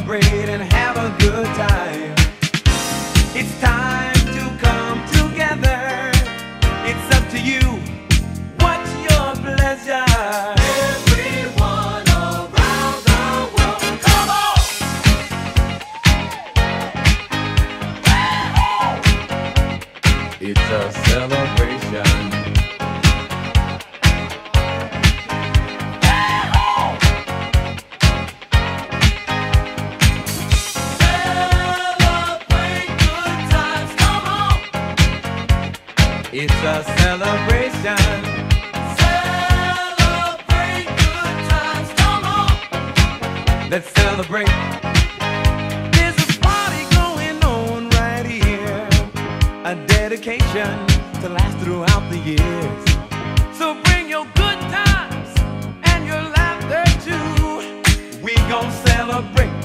celebrate and have a good time. It's time to come together. It's up to you. What's your pleasure? Everyone around the world, come on! It's a celebration. It's a celebration. Celebrate good times, come on. Let's celebrate. There's a party going on right here, a dedication to last throughout the years. So bring your good times and your laughter too. We gon' celebrate.